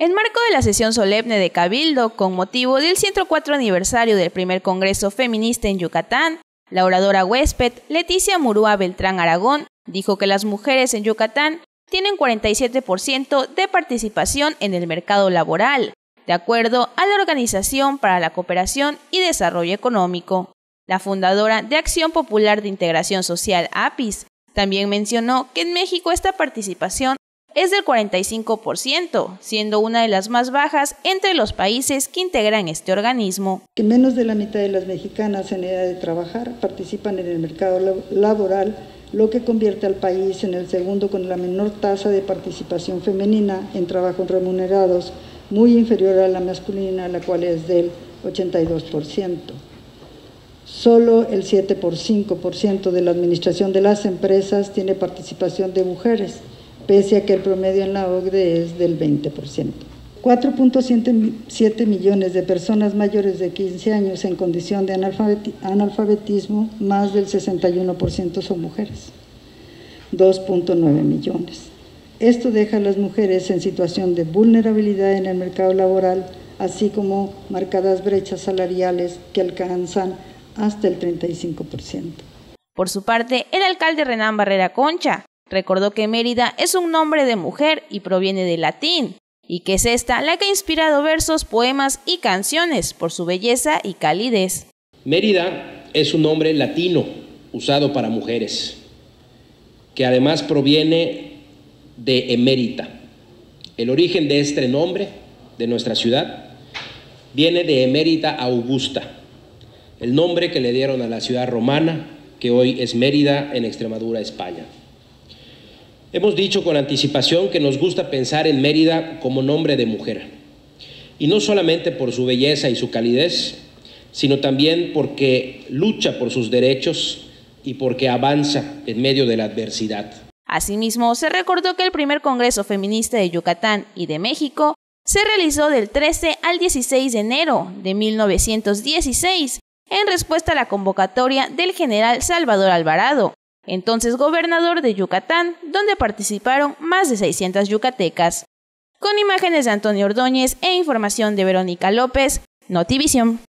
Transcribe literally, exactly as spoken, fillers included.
En marco de la sesión solemne de Cabildo, con motivo del ciento cuatro aniversario del primer Congreso Feminista en Yucatán, la oradora huésped Leticia Murúa Beltrán Aragón dijo que las mujeres en Yucatán tienen cuarenta y siete por ciento de participación en el mercado laboral, de acuerdo a la Organización para la Cooperación y Desarrollo Económico. La fundadora de Acción Popular de Integración Social, A P I S, también mencionó que en México esta participación es del cuarenta y cinco por ciento, siendo una de las más bajas entre los países que integran este organismo. Que menos de la mitad de las mexicanas en edad de trabajar participan en el mercado laboral, lo que convierte al país en el segundo con la menor tasa de participación femenina en trabajos remunerados, muy inferior a la masculina, la cual es del ochenta y dos por ciento. Solo el siete por cinco por ciento de la administración de las empresas tiene participación de mujeres, pese a que el promedio en la O C D E es del veinte por ciento. cuatro punto siete millones de personas mayores de quince años en condición de analfabetismo, más del sesenta y uno por ciento son mujeres, dos punto nueve millones. Esto deja a las mujeres en situación de vulnerabilidad en el mercado laboral, así como marcadas brechas salariales que alcanzan hasta el treinta y cinco por ciento. Por su parte, el alcalde Renán Barrera Concha recordó que Mérida es un nombre de mujer y proviene del latín, y que es esta la que ha inspirado versos, poemas y canciones por su belleza y calidez. Mérida es un nombre latino usado para mujeres, que además proviene de emérita. El origen de este nombre, de nuestra ciudad, viene de Emérita Augusta, el nombre que le dieron a la ciudad romana, que hoy es Mérida, en Extremadura, España. Hemos dicho con anticipación que nos gusta pensar en Mérida como nombre de mujer, y no solamente por su belleza y su calidez, sino también porque lucha por sus derechos y porque avanza en medio de la adversidad. Asimismo, se recordó que el primer Congreso Feminista de Yucatán y de México se realizó del trece al dieciséis de enero de mil novecientos dieciséis, en respuesta a la convocatoria del general Salvador Alvarado, entonces gobernador de Yucatán, donde participaron más de seiscientas yucatecas. Con imágenes de Antonio Ordóñez e información de Verónica López, Notivisión.